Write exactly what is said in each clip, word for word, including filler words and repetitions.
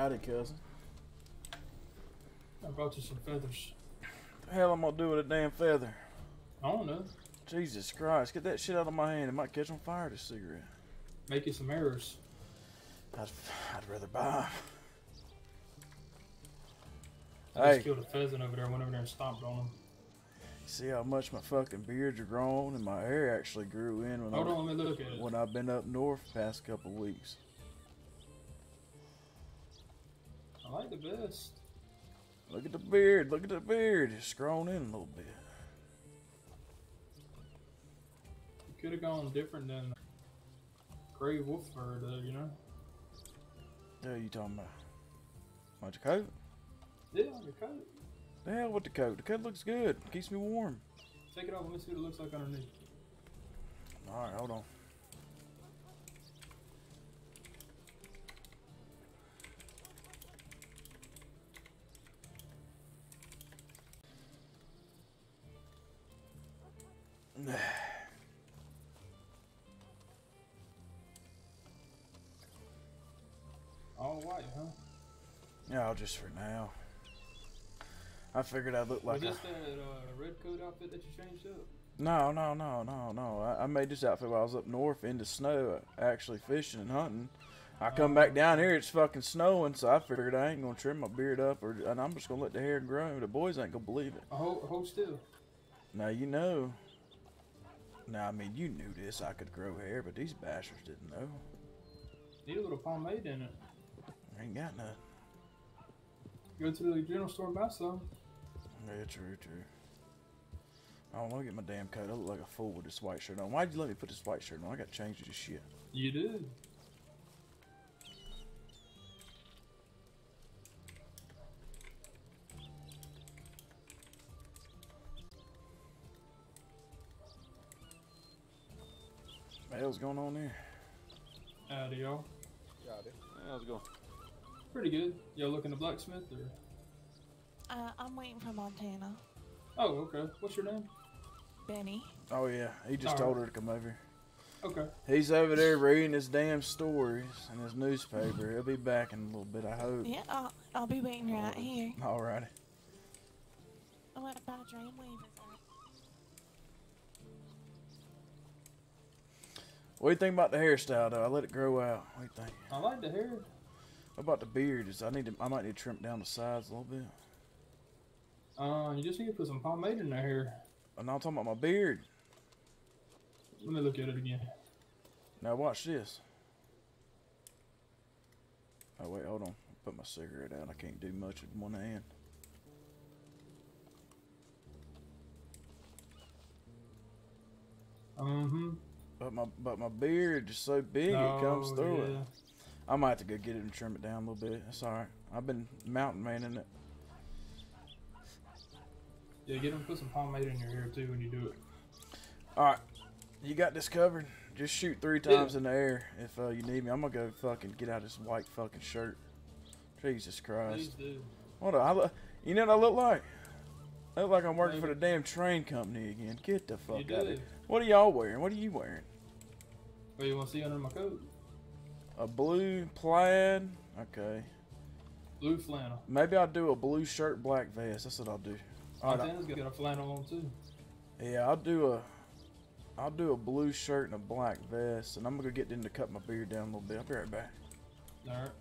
Howdy, cousin. I brought you some feathers. What the hell am I gonna do with a damn feather? I don't know. Jesus Christ, get that shit out of my hand. It might catch on fire, this cigarette. Make you some arrows. I'd, I'd rather buy them. I Hey. just killed a pheasant over there, went over there and stomped on him. See how much my fucking beards are grown and my hair actually grew in when, Hold I, on, let me look at it. when I've been up north the past couple weeks. I like the vest. Look at the beard, look at the beard. It's grown in a little bit. You could have gone different than gray wolf fur, though, you know? What are you talking about? Want your coat? Yeah, your coat. The hell with the coat. The coat looks good. Keeps me warm. Take it off, let me see what it looks like underneath. Alright, hold on. All white, huh? Yeah, just for now. I figured I'd look like Was this a... that uh, red coat outfit that you changed up? No, no, no, no, no. I, I made this outfit while I was up north in the snow, actually fishing and hunting. I come back down here, it's fucking snowing, so I figured I ain't gonna trim my beard up, or and I'm just gonna let the hair grow. The boys ain't gonna believe it. A hold, hold still. Now you know. Now I mean you knew this. I could grow hair, but these bastards didn't know. Need a little pomade in it. I ain't got none. Go to the general store and buy some. Yeah, true, true. I don't want to get my damn coat. I look like a fool with this white shirt on. Why'd you let me put this white shirt on? I got to change this shit. You did. What the hell's going on there? Howdy, y'all. Howdy. How's it going? Pretty good. Y'all looking to blacksmith or? Uh, I'm waiting for Montana. Oh, okay. What's your name? Benny. Oh yeah, he just All told right. her to come over. Okay. He's over there reading his damn stories in his newspaper. He'll be back in a little bit, I hope. Yeah, I'll, I'll be waiting right here. Alrighty. What about Dreamweaver? What do you think about the hairstyle though? I let it grow out. What do you think? I like the hair. What about the beard? Is I need to, I might need to trim down the sides a little bit. Uh, you just need to put some pomade in their hair. I'm not talking about my beard. Let me look at it again. Now watch this. Oh wait, hold on. Put my cigarette out. I can't do much with one hand. Mm-hmm. But my but my beard is so big No, it comes through yeah. it. I might have to go get it and trim it down a little bit. That's alright. I've been mountain manning it. Yeah, get them to put some pomade in your hair too when you do it. Alright. You got this covered. Just shoot three times Yeah. in the air if uh, you need me. I'm gonna go fucking get out this white fucking shirt. Jesus Please Christ. do. What I look, you know what I look like? I look like I'm working for the damn train company again. Get the fuck You out of do. here. What are y'all wearing? What are you wearing? What you want to see under my coat? A blue plaid? Okay. Blue flannel. Maybe I'll do a blue shirt, black vest. That's what I'll do. All right, Montana's got a flannel on too. yeah, I'll do a I'll do a blue shirt and a black vest, and I'm gonna get them to cut my beard down a little bit. I'll be right back. Alright.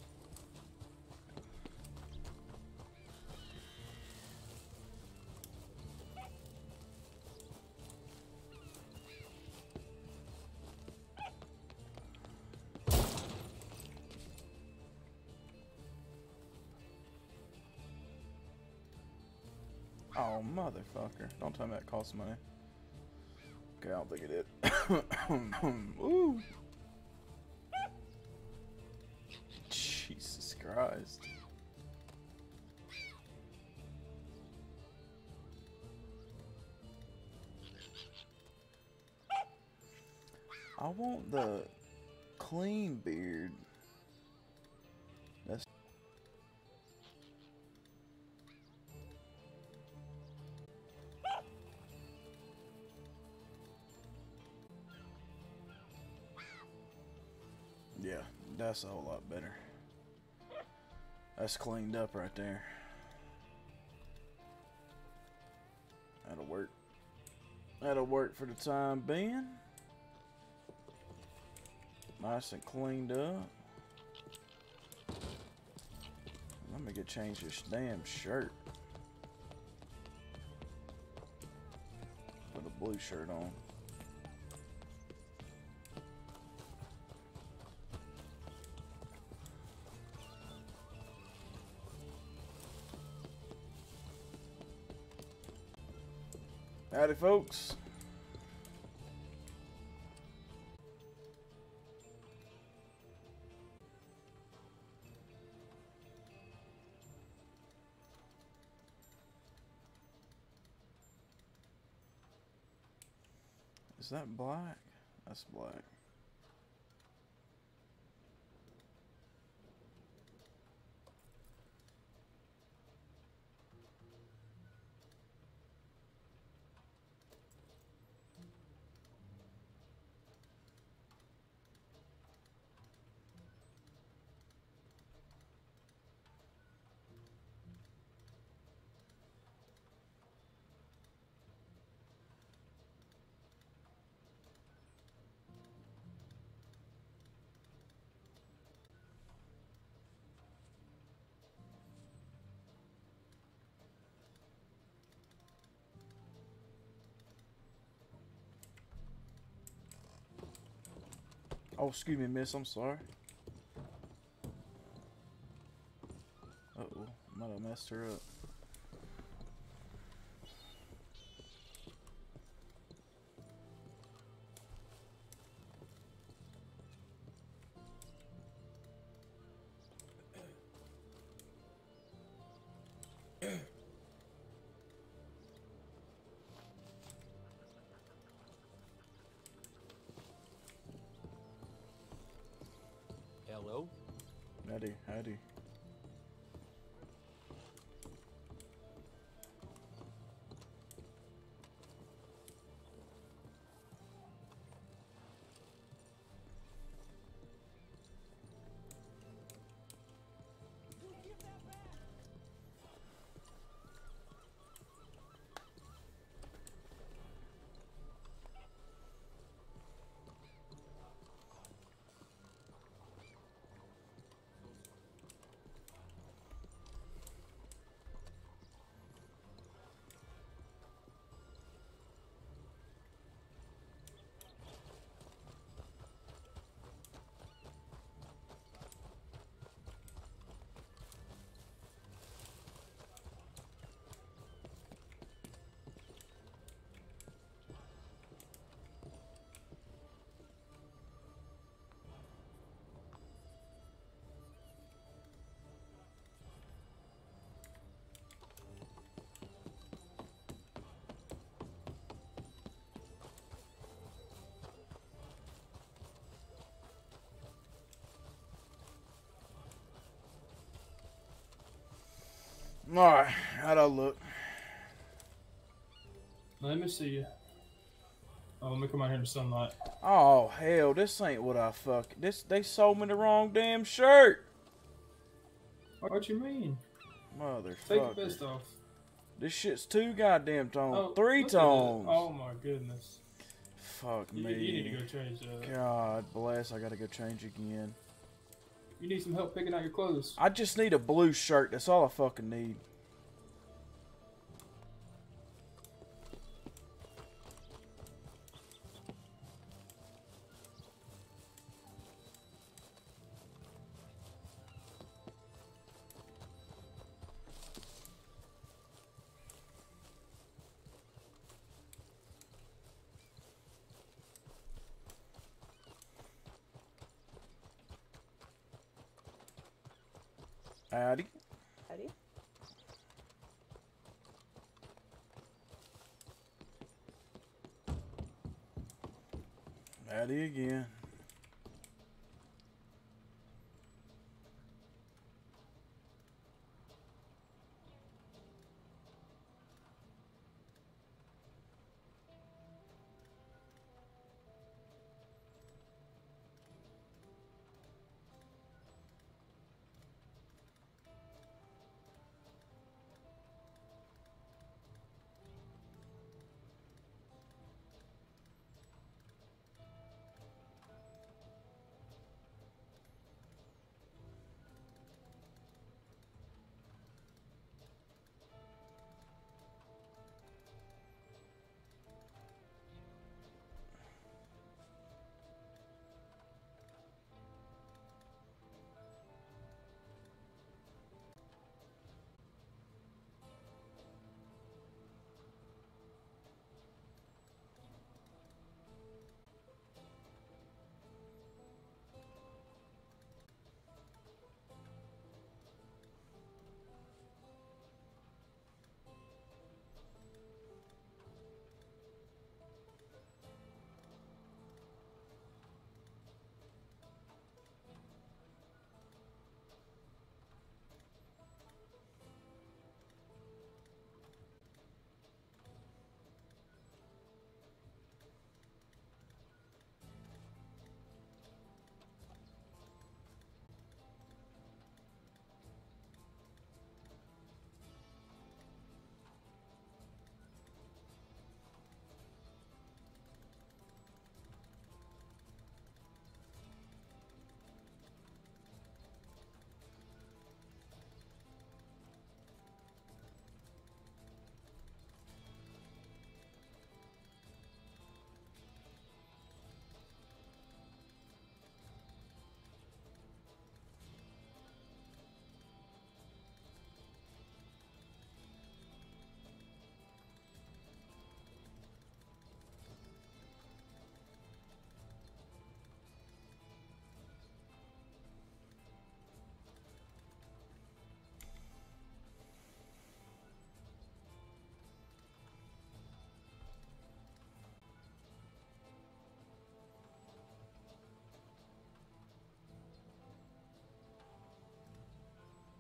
Oh, motherfucker. Don't tell me that costs money. Okay, I don't think it did. Ooh. Jesus Christ. I want the clean beard. That's yeah, that's a whole lot better. That's cleaned up right there. That'll work. That'll work for the time being. Nice and cleaned up. Let me get change this damn shirt. Put a blue shirt on. Howdy, folks. Is that black? That's black. Oh, excuse me, miss. I'm sorry. Uh-oh. Might have messed her up. Hello? Howdy, howdy. Alright, how'd I look? Let me see you. Oh, let me come out here in the sunlight. Oh, hell, this ain't what I fuck. This, they sold me the wrong damn shirt. What you mean? Motherfucker. Take the vest off. This shit's two goddamn tones. Oh, Three look at that. tones. Oh my goodness. Fuck You, me. you need to go change that. God bless, I gotta go change again. You need some help picking out your clothes. I just need a blue shirt. That's all I fucking need. Howdy. Howdy. Howdy again.